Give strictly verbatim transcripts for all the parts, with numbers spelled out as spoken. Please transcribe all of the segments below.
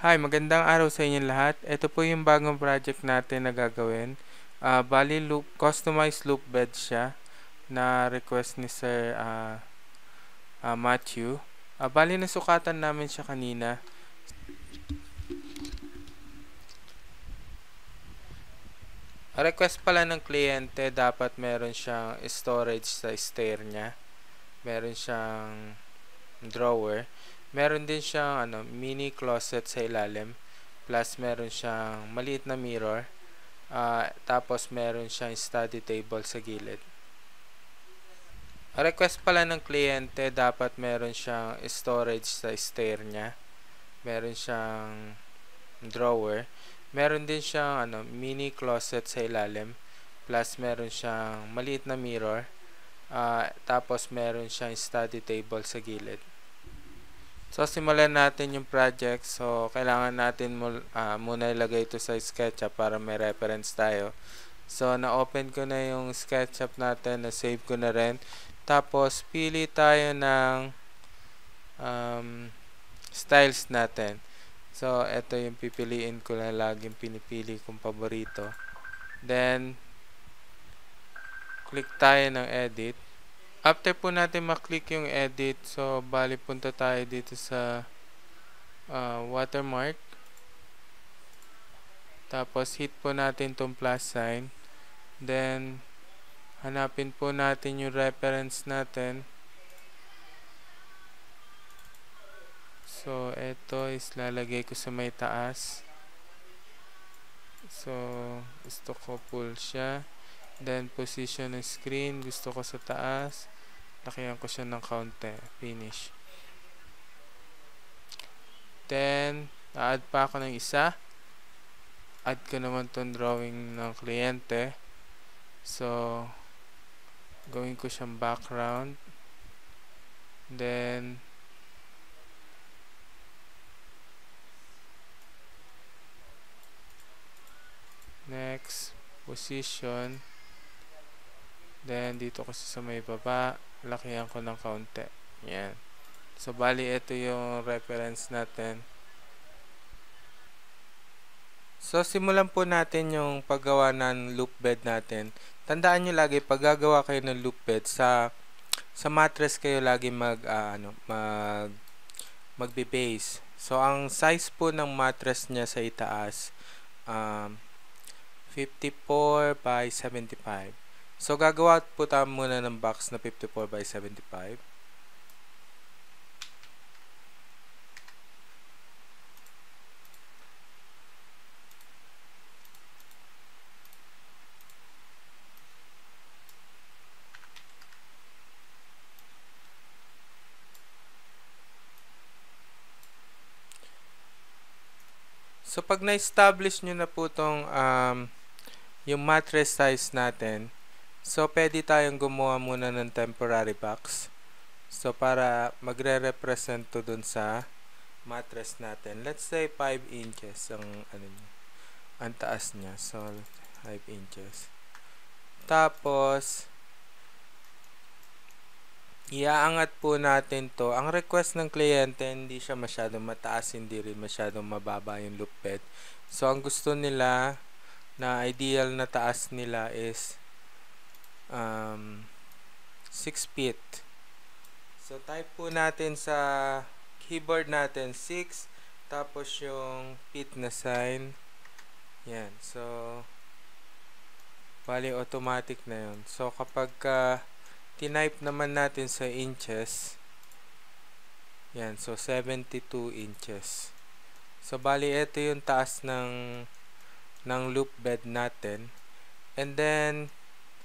Hi, magandang araw sa inyong lahat. Ito po yung bagong project natin na gagawin. Uh, bali, loop, customized loop bed siya na request ni Sir uh, uh, Matthew. Uh, bali, nasukatan namin siya kanina. Request pala ng kliyente, dapat meron siyang storage sa stair niya. Meron siyang drawer. Meron din siyang ano, mini closet sa ilalim. Plus, meron siyang maliit na mirror. Uh, tapos, meron siyang study table sa gilid. Request pala ng kliyente, dapat meron siyang storage sa stair niya. Meron siyang drawer. Meron din siyang ano, mini closet sa ilalim. Plus, meron siyang maliit na mirror. Uh, tapos, meron siyang study table sa gilid. So, simulan natin yung project. So, kailangan natin uh, muna ilagay ito sa SketchUp para may reference tayo. So, na-open ko na yung SketchUp natin. Na-save ko na rin. Tapos, pili tayo ng um, styles natin. So, ito yung pipiliin ko na laging pinipili kong paborito. Then, click tayo ng edit. After po natin maklik yung edit, so bali punta tayo dito sa uh, watermark. Tapos hit po natin tong plus sign. Then hanapin po natin yung reference natin. So ito is lalagay ko sa may taas. So gusto ko pull siya. Then position ng screen, gusto ko sa taas. Lakihan ko siya ng kaunti. Finish. Then, a-add pa ako ng isa. Add ko naman tong drawing ng kliyente. So, gawin ko siyang background. Then, next, position. Then, dito kasi sa may baba. Lakihan ko ng kaunti. Yan. So, bali, ito yung reference natin. So, simulan po natin yung paggawa ng loop bed natin. Tandaan nyo lagi, pag gagawa kayo ng loop bed, sa sa mattress kayo lagi mag, uh, ano, mag, magbe-base. So, ang size po ng mattress niya sa itaas, um, fifty-four by seventy-five. So, gagawa po tayo muna ng box na fifty-four by seventy-five. So, pag na-establish nyo na po itong um, yung mattress size natin, so, pwede tayong gumawa muna ng temporary box. So, para magre-represent to dun sa mattress natin. Let's say five inches ang, ano niya, ang taas niya. So, five inches. Tapos, iaangat po natin to. Ang request ng kliyente, hindi siya masyadong mataas, hindi rin masyadong mababa yung loop bed. So, ang gusto nila, na ideal na taas nila is um, six feet. So, type po natin sa keyboard natin six, tapos yung feet na sign. Yan. So, bali automatic na yun. So, kapag uh, tinype naman natin sa inches, yan. So, seventy-two inches. So, bali ito yung taas ng ng loop bed natin. And then,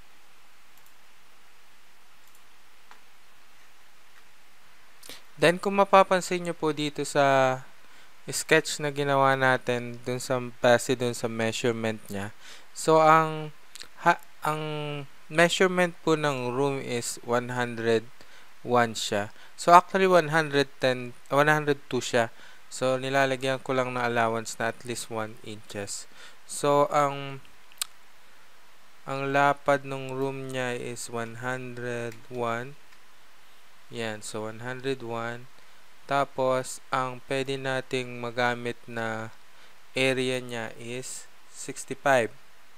Then, kung mapapansin nyo po dito sa sketch na ginawa natin dun sa base dun sa measurement niya. So, ang ha, ang measurement po ng room is one hundred one siya. So, actually one hundred ten, one hundred two siya. So, nilalagyan ko lang ng allowance na at least one inches. So, ang ang lapad ng room niya is one hundred one. Yan. So, one hundred one. Tapos, ang pwede nating magamit na area niya is sixty-five.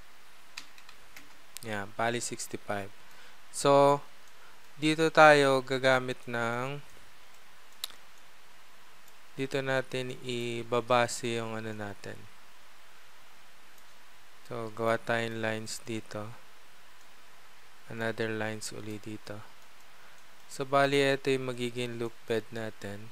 Yan, bali sixty-five. So, dito tayo gagamit ng dito natin ibabase yung ano natin. So, gawa tayong lines dito. Another lines uli dito. So, bali ito yung magiging loop bed natin.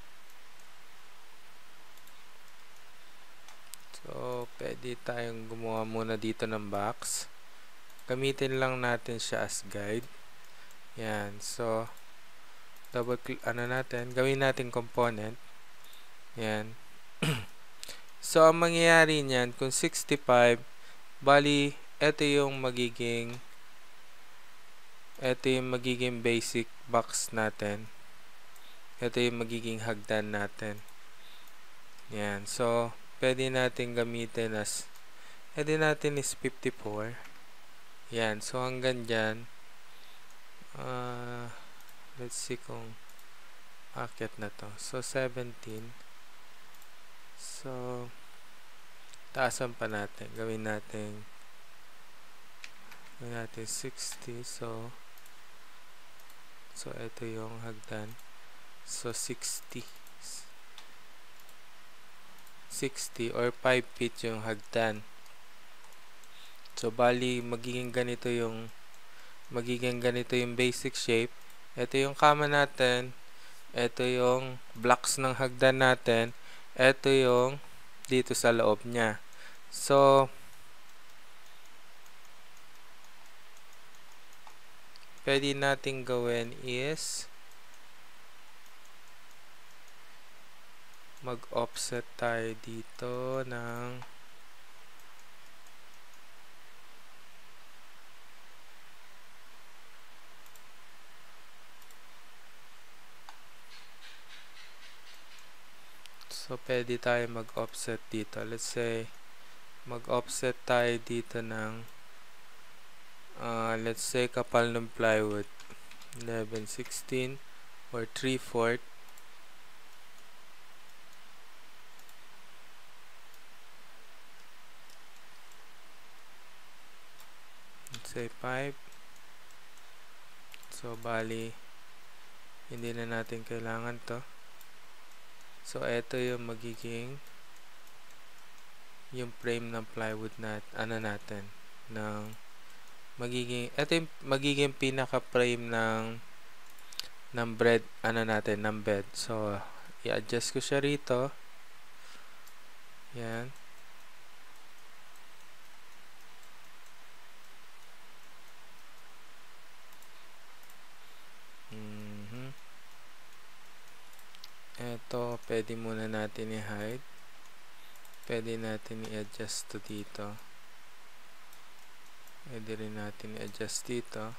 So, pwede tayong gumawa muna dito ng box. Gamitin lang natin siya as guide. Yan. So, double click, ano natin, gawin natin component. Yan. So, ang mangyayari niyan, kung sixty-five, bali, ito yung magiging, ito yung magiging basic box natin. Ito yung magiging hagdan natin. Yan. So, pwede natin gamitin as, pwede natin is fifty-four. Yan. So, hanggang dyan, uh, let's see kung akit na to. So, seventeen. So, taasan pa natin. Gawin natin, gawin natin sixty. So, so, ito yung hagdan. So, sixty. sixty or five feet yung hagdan. So, bali, magiging ganito yung magiging ganito yung basic shape. Ito yung kama natin. Ito yung blocks ng hagdan natin. Ito yung dito sa loob niya. So, pwede natin gawin is mag-offset tayo dito ng so pwede tayo mag-offset dito. Let's say mag-offset tayo dito ng uh, let's say kapal ng plywood eleven sixteen or three fourths. Say five. So, bali, hindi na natin kailangan to. So, ito yung magiging yung frame ng plywood na, ano natin, ng magiging, ito yung magiging pinaka-frame ng ng bread, ano natin, ng bed. So, i-adjust ko siya rito. Yan. Ito, pwede muna natin i-hide. Pwede natin i-adjust to dito. Pwede rin natin i-adjust dito.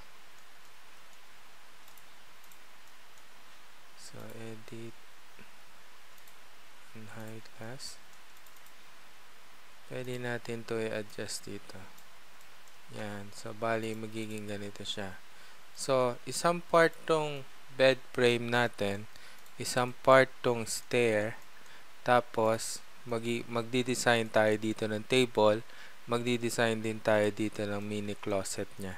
So, edit and hide last. Pwede natin to i-adjust dito. Yan. So, bali, magiging ganito siya. So, isang part tong bed frame natin, isang part tong stair, tapos magi magdi-design tayo dito ng table, magdi-design din tayo dito ng mini closet nya.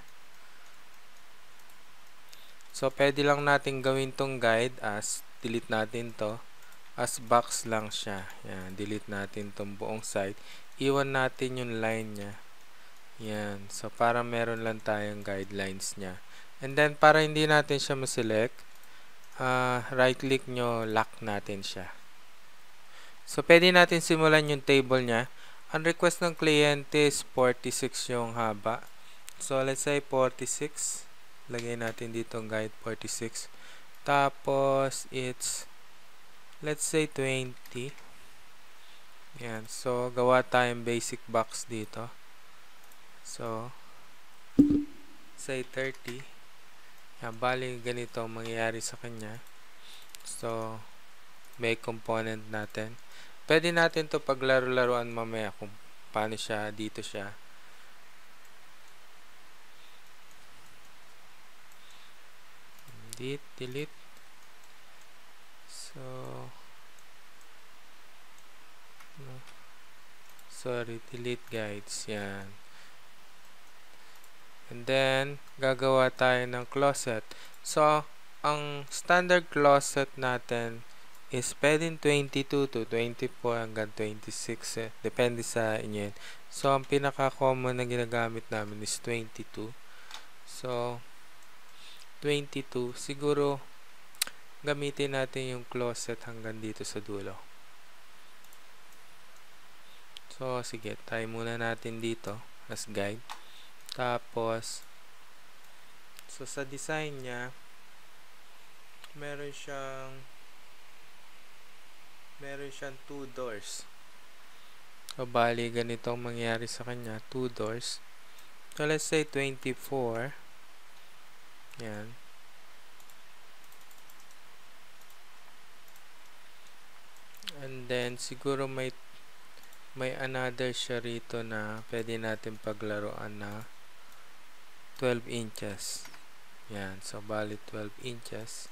So, pwede lang natin gawin tong guide as, delete natin to, as box lang siya. Yan, delete natin tong buong side. Iwan natin yung line nya. Yan, so para meron lang tayong guidelines nya. And then, para hindi natin siya ma-select, Uh, right click nyo, lock natin siya. So, pwede natin simulan yung table nya. Ang request ng kliyente is forty-six yung haba. So, let's say forty-six. Lagay natin dito ang guide forty-six. Tapos, it's let's say twenty. Yan. So, gawa tayong basic box dito. So, say thirty. Yan, bali ganito ang mangyayari sa kanya. So, may component natin. Pwede natin to paglaro-laruan mamaya kung paano siya, dito siya. Delete, delete. So, So, no. Sorry, delete guides. Yan. And then, gagawa tayo ng closet. So, ang standard closet natin is pwedeng twenty-two to twenty-four hanggang twenty-six. Eh. Depende sa inyo. So, ang pinaka-common na ginagamit namin is twenty-two. So, twenty-two. Siguro, gamitin natin yung closet hanggang dito sa dulo. So, sige. Try muna natin dito as guide. Tapos, so sa design niya, meron siyang meron siyang two doors. So, bali, ganito ang mangyari sa kanya. Two doors. So, let's say twenty-four. Yan. And then, siguro may may another siya rito na pwede natin paglaruan na twelve inches. Yan. So, bali twelve inches.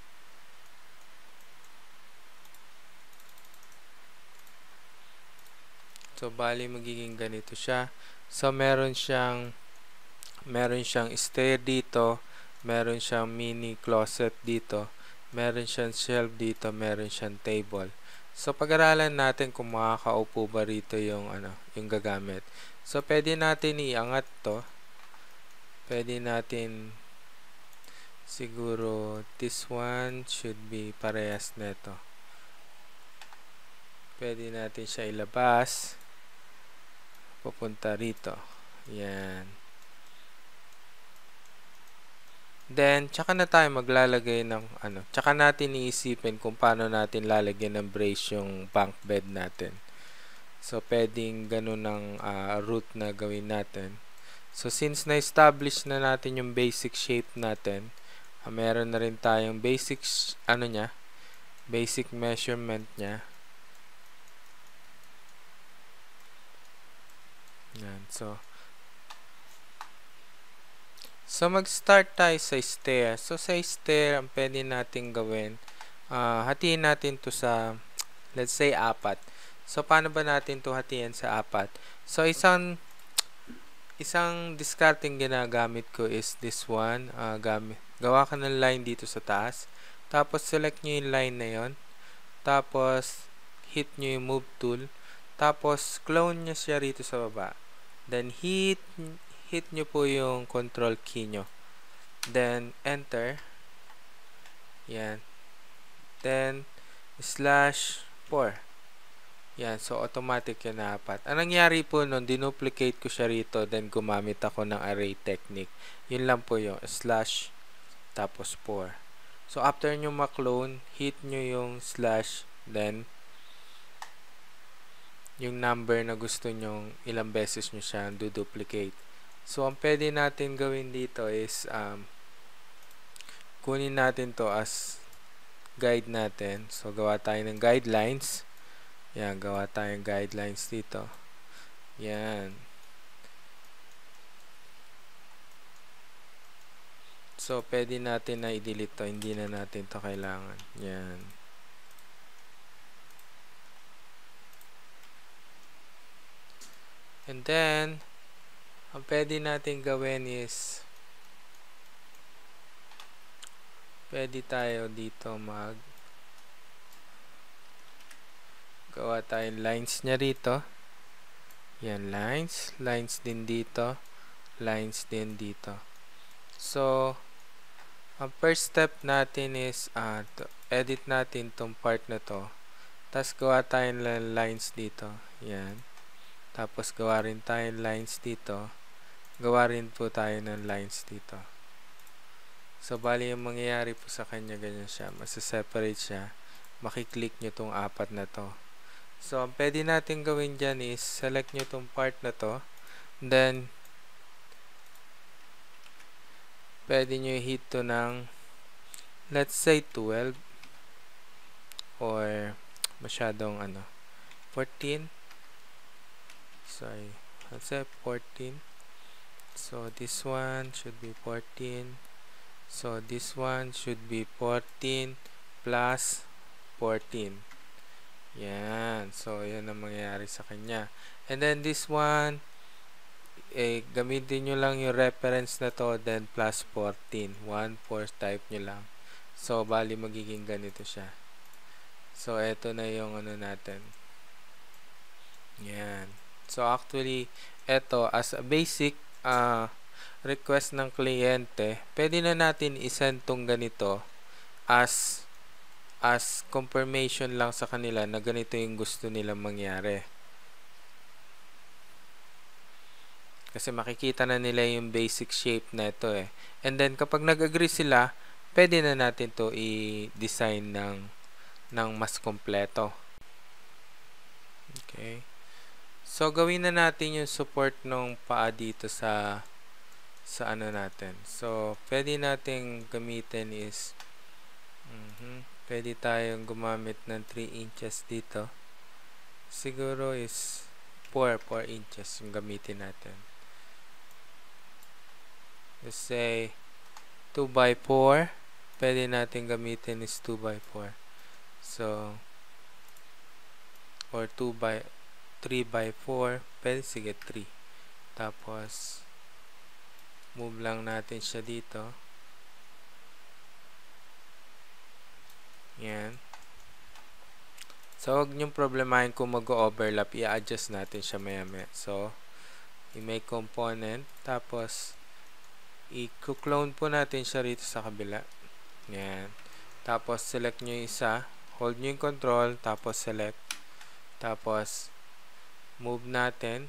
So, bali magiging ganito siya. So, meron siyang meron siyang stair dito, meron siyang mini closet dito, meron siyang shelf dito, meron siyang table. So, pag-aralan natin kung makakaupo ba rito yung, ano, yung gagamit. So, pwede natin iangat to. Pwede natin, siguro, this one should be parehas neto. Pwede natin siya ilabas. Pupunta rito. Yan. Then, tsaka na tayo maglalagay ng, ano, tsaka natin iisipin kung paano natin lalagyan ng brace yung bunk bed natin. So, pwedeng ganun ang uh, route na gawin natin. So, since na-establish na natin yung basic shape natin, uh, meron na rin tayong basic, ano niya, basic measurement niya. Yan, so, So, mag-start tayo sa stair. So, sa stair, ang pwede natin gawin, uh, hatiin natin to sa, let's say, apat. So, paano ba natin to hatiin sa apat? So, isang, isang discarding ginagamit ko is this one. Uh, gamit, gawa ka ng line dito sa taas. Tapos, select nyo yung line na yon. Tapos, hit nyo yung move tool. Tapos, clone nyo siya rito sa baba. Then, hit hit nyo po yung control key nyo. Then, enter. Yan. Then, slash four. Yan. So, automatic yun na apat. Ang nangyari po nun, dinuplicate ko siya rito. Then, gumamit ako ng array technique. Yun lang po yung slash tapos four. So, after nyo ma-clone, hit nyo yung slash. Then, yung number na gusto nyo, ilang beses nyo siya duduplicate. So, ang pwede natin gawin dito is um, kunin natin to as guide natin. So, gawa tayo ng guidelines. Yan, gawa tayo ng guidelines dito. Yan. So, pwede natin na i-delete to. Hindi na natin to kailangan. Yan. And then, ang pwede natin gawin is pwede tayo dito mag gawa tayong lines niya rito. Yan, lines. Lines din dito. Lines din dito. So, ang first step natin is uh, to edit natin tong part na to. Tapos gawa tayong lines dito. Yan. Tapos gawa rin tayong lines dito. Gawa rin po tayo ng lines dito. So, bali yung mangyayari po sa kanya, ganyan siya. Masa-separate siya. Makiklik nyo tong apat na to. So, ang pwede natin gawin dyan is, select nyo tong part na to. Then, pwede nyo hit to ng, let's say, twelve. Or, masyadong, ano, fourteen. Sorry. Let's say, fourteen. So, this one should be fourteen. So, this one should be fourteen plus fourteen. Yan. So, yan ang mangyayari sa kanya. And then, this one, eh, gamitin nyo lang yung reference na to, then plus fourteen. one, four type nyo lang. So, bali magiging ganito siya. So, eto na yung ano natin. Yan. So, actually, eto, as a basic uh, request ng kliyente, pwede na natin isend tong ganito as as confirmation lang sa kanila na ganito yung gusto nilang mangyari. Kasi makikita na nila yung basic shape na ito eh. And then kapag nag-agree sila, pwede na natin to i-design ng ng mas kompleto. Okay. So gawin na natin yung support ng paa dito sa sa ano natin. So pwede nating gamitin is mhm, pwede tayong gumamit ng three inches dito. Siguro is four inches yung gamitin natin. Let's say two by four. Pwede natin gamitin is two by four. So or two by three by four. Pwede sige three. Tapos move lang natin siya dito. Yan. So, huwag niyong problemahin kung mag-overlap. I-adjust natin siya maya-maya. So, i-make component. Tapos, i-clone po natin siya rito sa kabila. Yan. Tapos, select nyo yung isa. Hold nyo yung control. Tapos, select. Tapos, move natin.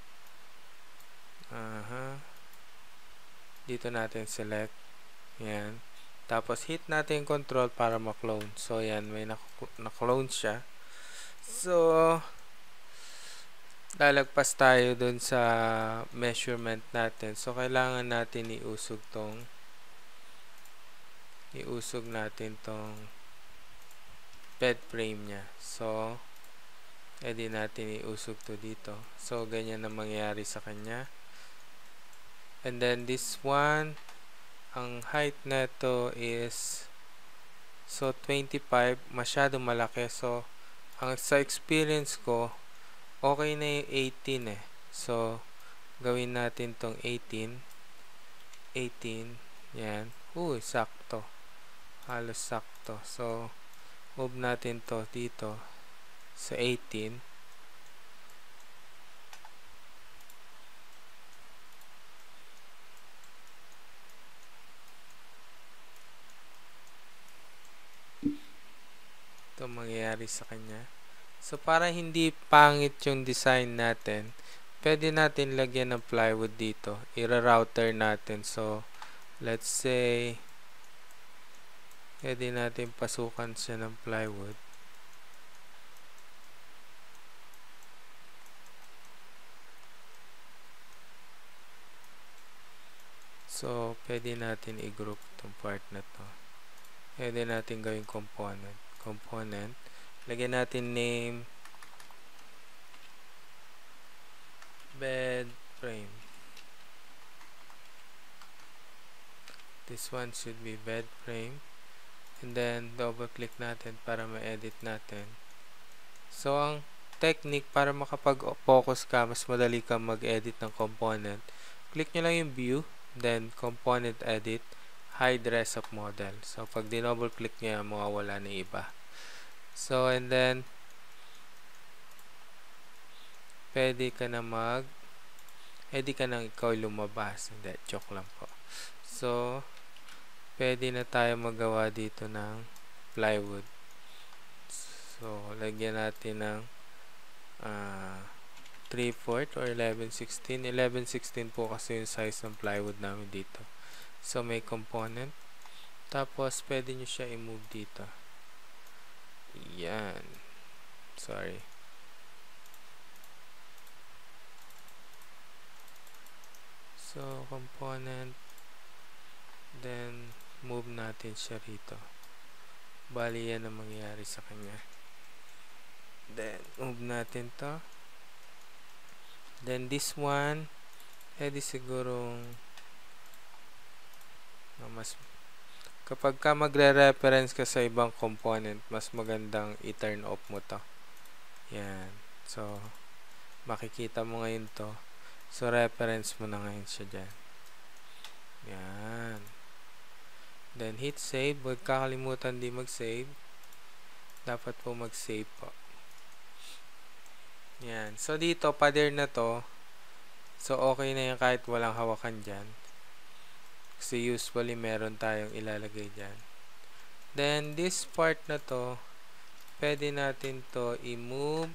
Aha. Dito natin select. Yan. Tapos, hit natin yung control para ma-clone. So, yan. May na-clone siya. So, lalagpas tayo dun sa measurement natin. So, kailangan natin iusog tong iusog natin tong bed frame niya. So, edi natin iusog to dito. So, ganyan na mangyayari sa kanya. And then, this one, ang height na to is so twenty-five, masyadong malaki. So ang sa experience ko okay na yung eighteen eh. So gawin natin tong eighteen. eighteen, yan. Uy, sakto. Halos sakto. So move natin to dito sa eighteen. Ito mangyayari sa kanya. So, para hindi pangit yung design natin, pwede natin lagyan ng plywood dito. I-router natin. So, let's say, pwede natin pasukan siya ng plywood. So, pwede natin i-group itong part na to. Pwede natin gawing component. Component. Lagyan natin name bed frame. This one should be bed frame. And then, double click natin para ma-edit natin. So, ang technique para makapag-focus ka, mas madali ka mag-edit ng component. Click nyo lang yung view, then component edit, hide rest of model. So, pag dinouble click nyo, mawawala na iba. So, and then, pwede ka na mag, pwede ka nang ikaw lumabas. Hindi, joke lang po. So, pwede na tayo magawa dito ng plywood. So, lagyan natin ng uh, three fourths or eleven sixteen. eleven sixteen po kasi yung size ng plywood namin dito. So, may component. Tapos, pwede nyo siya i-move dito. Yan. Sorry. So, component. Then, move natin siya rito. Bali, yan ang mangyayari sa kanya. Then, move natin to. Then, this one, pwede sigurong mas Kapag ka magre-reference ka sa ibang component, mas magandang i-turn off mo to. Yan. So, makikita mo ngayon to. So, reference mo na ngayon siya dyan. Yan. Then, hit save. Huwag kakalimutan di mag-save. Dapat po mag-save po. Yan. So, dito, pader na to. So, okay na yan kahit walang hawakan dyan. Kasi usually, meron tayong ilalagay dyan. Then, this part na to, pwede natin to i-move.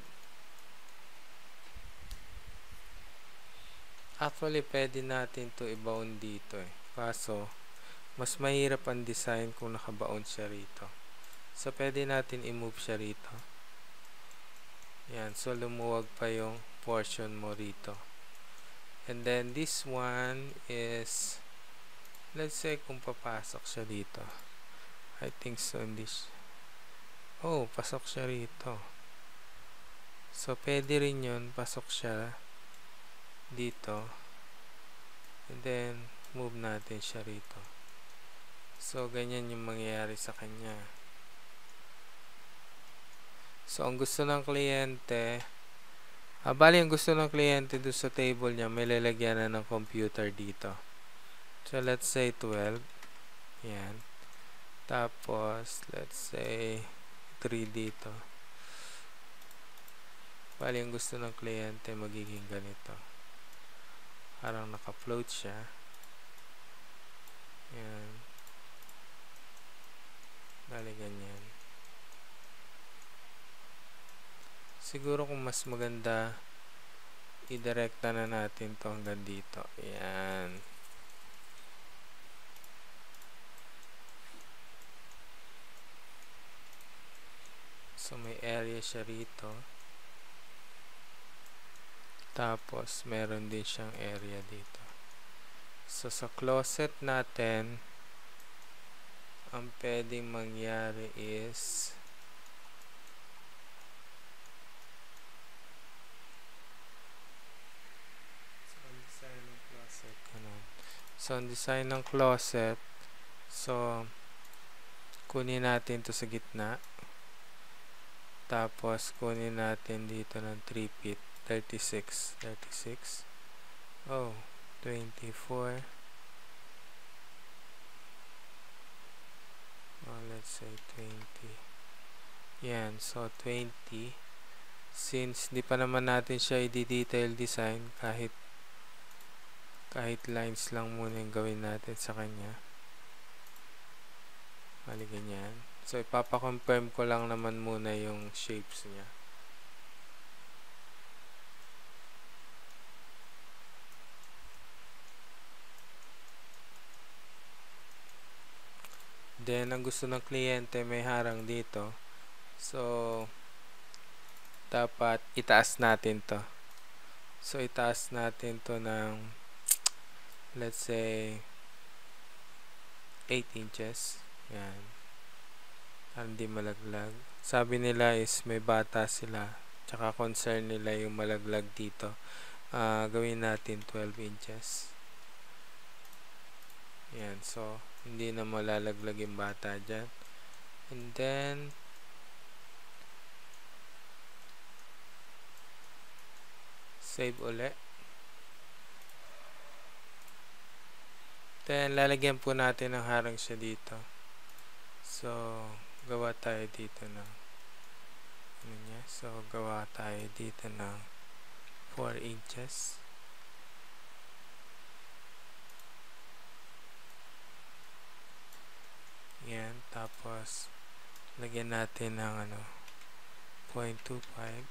Actually, pwede natin to i-bound dito eh. Kaso, mas mahirap ang design kung naka-bound siya rito. So, pwede natin i-move siya rito. Yan. So, lumuwag pa yung portion mo rito. And then, this one is, let's say, kung papasok siya dito. I think so in this. Oh, pasok siya rito. So, pwede rin yun. Pasok siya dito. And then, move natin siya rito. So, ganyan yung mangyayari sa kanya. So, ang gusto ng kliyente, ah, bali, ang gusto ng kliyente doon sa table niya, may lalagyan na ng computer dito. So, let's say twelve. Yan. Tapos, let's say three dito. Bali, ang gusto ng kliyente, magiging ganito. Parang naka-float siya. Yan. Bali, ganyan. Siguro kung mas maganda, i-directa na natin to hanggang dito. Yan. So, may area siya rito. Tapos, meron din siyang area dito. So, sa closet natin, ang pwedeng mangyari is so, ang design ng closet, ganun. So, ang design ng closet, so, kunin natin to sa gitna. Tapos, kunin natin dito ng three feet. thirty-six. thirty-six. Oh, twenty-four. Oh, let's say twenty. Yan. So, twenty. Since di pa naman natin siya i-detail design, kahit kahit lines lang muna yung gawin natin sa kanya. Mali ganyan. So, ipapakonfirm ko lang naman muna yung shapes niya. Then, ang gusto ng kliyente may harang dito. So, dapat itaas natin to. So, itaas natin to ng, let's say, eight inches. Yan. Hindi malaglag. Sabi nila is may bata sila. Tsaka concern nila yung malaglag dito. Uh, gawin natin twelve inches. Yan. So, hindi na malalaglag yung bata dyan. And then, save ulit. Then, lalagyan po natin ng harang siya dito. So, gawa tayo dito ng ano niya? So, gawa tayo dito ng four inches. Yan. Tapos, lagyan natin ng ano, zero point two five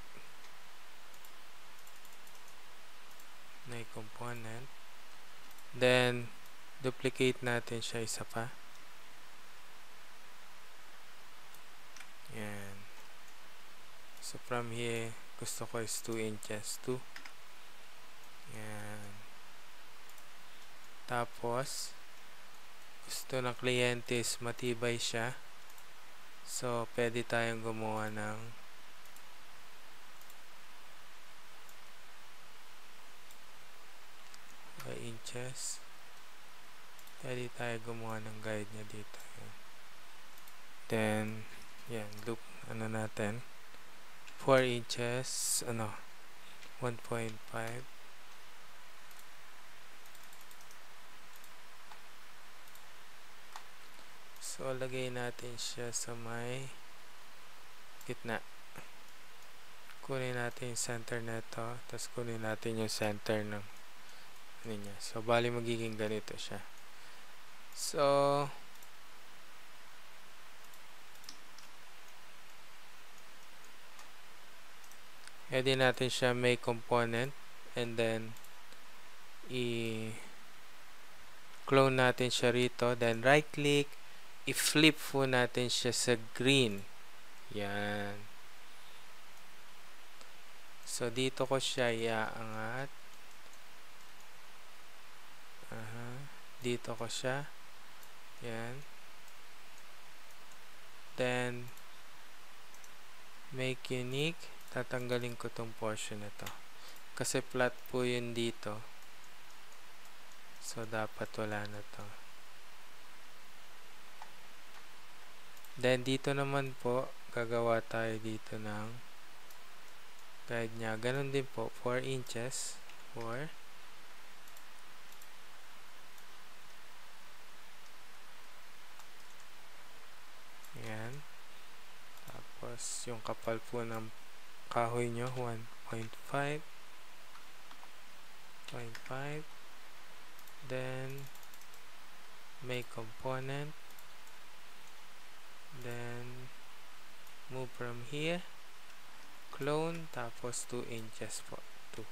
na component. Then, duplicate natin siya isa pa. Yan. So, from here, gusto ko is two inches. two. Yan. Tapos, gusto ng kliyente is matibay siya. So, pwede tayong gumawa ng five inches. Pwede tayo gumawa ng guide niya dito. Yan. Then, yan, loop, ano natin, four inches, ano, one point five. So, lagay natin siya sa may gitna. Kunin natin yung center nito, tapos kunin natin yung center ng ano niya. So, bali magiging ganito siya. So, pwede natin siya make component and then i-clone natin siya rito. Then, right click, i-flip po natin siya sa green. Yan. So, dito ko siya iaangat. Aha. Dito ko siya. Yan. Then, make unique. Tatanggalin ko tong portion na to. Kasi flat po yun dito. So, dapat wala na to. Then, dito naman po, gagawa tayo dito ng guide niya. Ganon din po, four inches. four. Yan. Tapos, yung kapal po ng kahoy nyo, one point five. one point five. Then, make component. Then, move from here. Clone. Tapos, two inches po. two.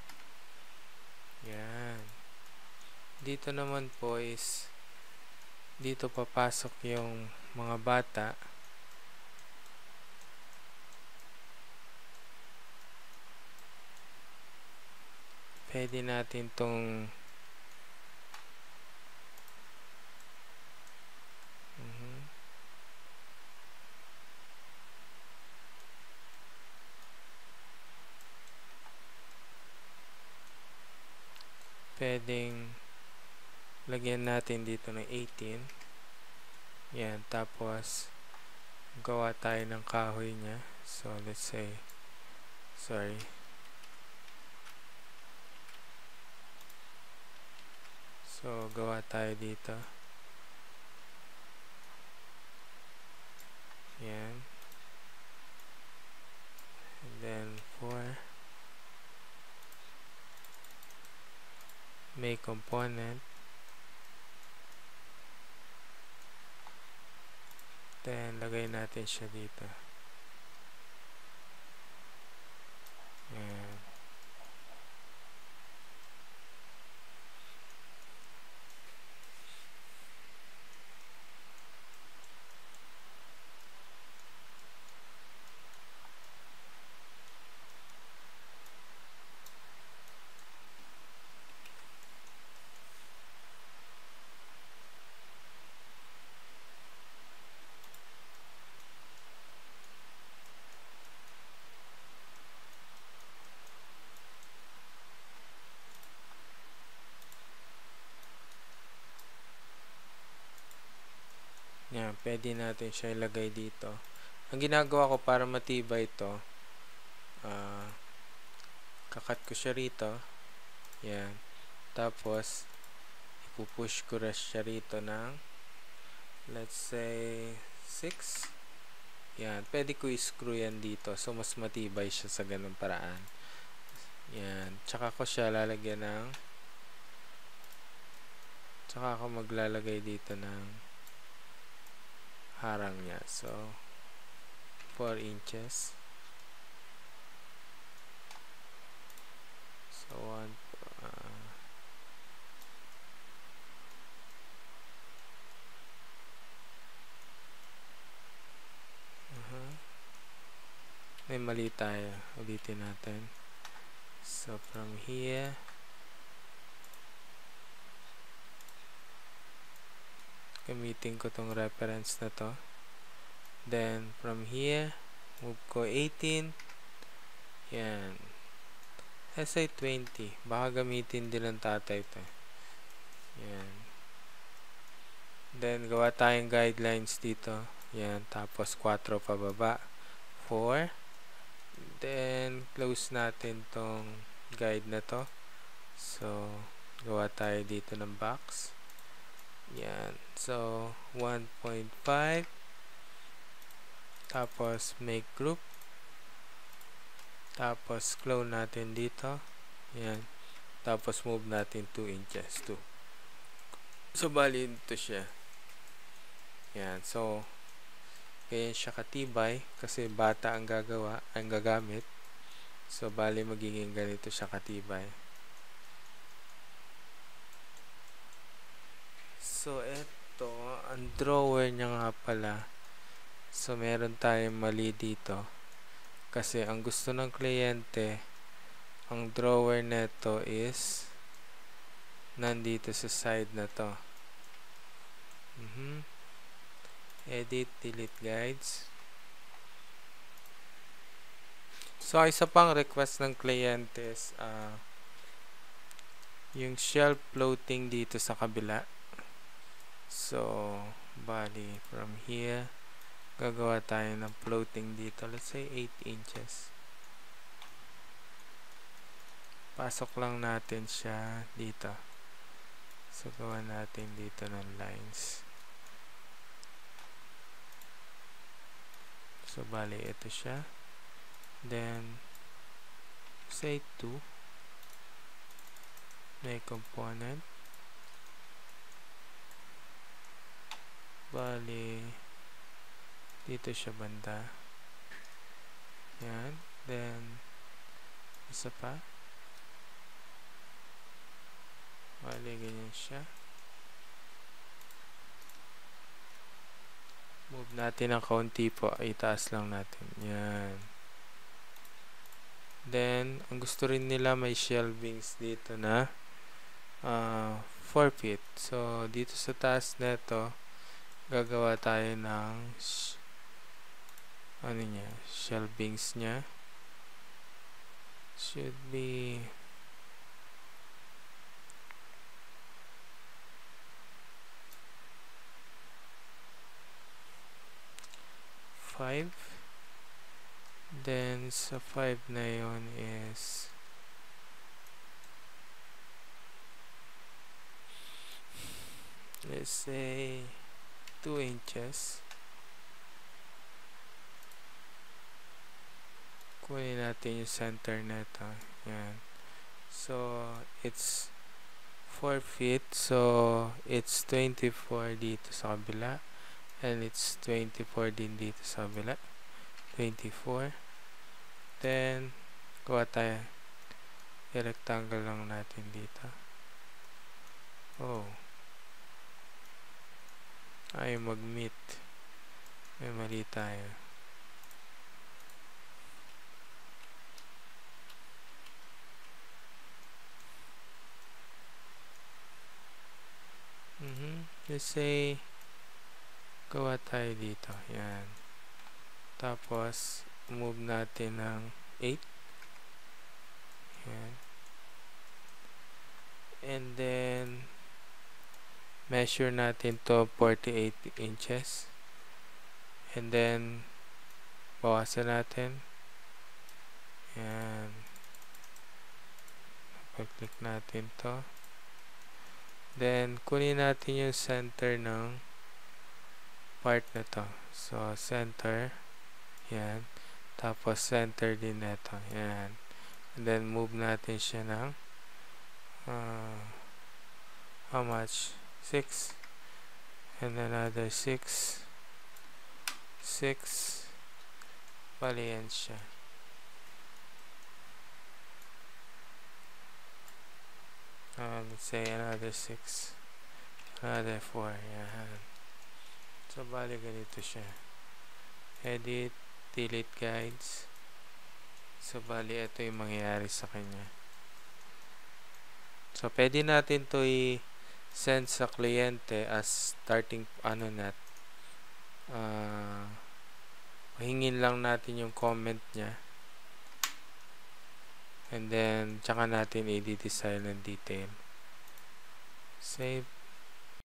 Yan. Dito naman po is, dito papasok yung mga bata. Pwede natin tong pwedeng lagyan natin dito ng eighteen. Yan, tapos gawa tayo ng kahoy niya. So, let's say, sorry. So, gawa tayo dito. Yan. And then, four. Make component. Then, lagay natin siya dito. Yan. Yan, pwede natin siya ilagay dito. Ang ginagawa ko para matibay ito, uh, kakat ko siya rito. Yan. Tapos, ipupush ko rin siya rito ng, let's say, six. Yan. Pwede ko i-screw yan dito. So, mas matibay siya sa ganung paraan. Yan. Tsaka ko siya lalagyan ng, tsaka ako maglalagay dito ng harang niya. So, four inches. So, one, uh, uh-huh. May mali tayo. Ulitin natin. So, from here, gamitin ko tong reference na to. Then, from here, move ko eighteen. Yan. S I twenty. Baka gamitin din ng tatay ito. Yan. Then, gawa tayong guidelines dito. Yan. Tapos, four pababa. four. Then, close natin tong guide na to. So, gawa tayo dito ng box. Yan. So, one point five. Tapos, make group. Tapos, clone natin dito. Yan. Tapos, move natin two inches to. So, bali ito siya. Yan. So, ganyan siya katibay kasi bata ang gagawa, ang gagamit. So, bali magiging ganito siya katibay. So, eto, ang drawer niya nga pala. So, meron tayong mali dito. Kasi, ang gusto ng kliyente, ang drawer neto is nandito sa side na to. Mm-hmm. Edit, delete guides. So, isa pang request ng kliyente is uh, yung shelf floating dito sa kabila. So, bali, from here, gagawa tayo ng floating dito. Let's say eight inches. Pasok lang natin siya dito. So, gawa natin dito ng lines. So, bali, ito siya. Then, say two. May component. Bali, dito siya banda. Yan. Then, isa pa. Bali, ganyan siya. Move natin ng kaunti po. Itaas lang natin. Yan. Then, ang gusto rin nila may shelvings dito na uh, four feet. So, dito sa taas neto, gagawa tayo ng ano niya, shelvings niya. Should be five. Then, sa five na yun is let's say two inches. Kunin natin yung center nito. Yan. So, it's four feet. So, it's twenty-four dito sa kabila. And it's twenty-four din dito sa kabila. twenty-four. Then, gawa tayo. I-rectangle lang natin dito. Oh. Ay, mag-meet. May mali tayo. Mm-hmm. Let's say, gawa tayo dito. Yan. Tapos, move natin ng eight. Yan. And then, measure natin to forty-eight inches. And then, bawasan natin. Yan. Pag-click natin to. Then, kunin natin yung center ng part na to. So, center. Yan. Tapos, center din neto. Yan. And then, move natin siya ng uh, how much? six. And another six. six. Bali, yan siya. Uh, let's say another six. Another four. Yan. So, bali ganito siya. Edit, delete guides. So, bali ito yung mangyayari sa kanya. So, pwede natin to i-send sa kliyente as starting, ano nat, uh, hingin lang natin yung comment niya. And then, tsaka natin i-design ng detail. Save.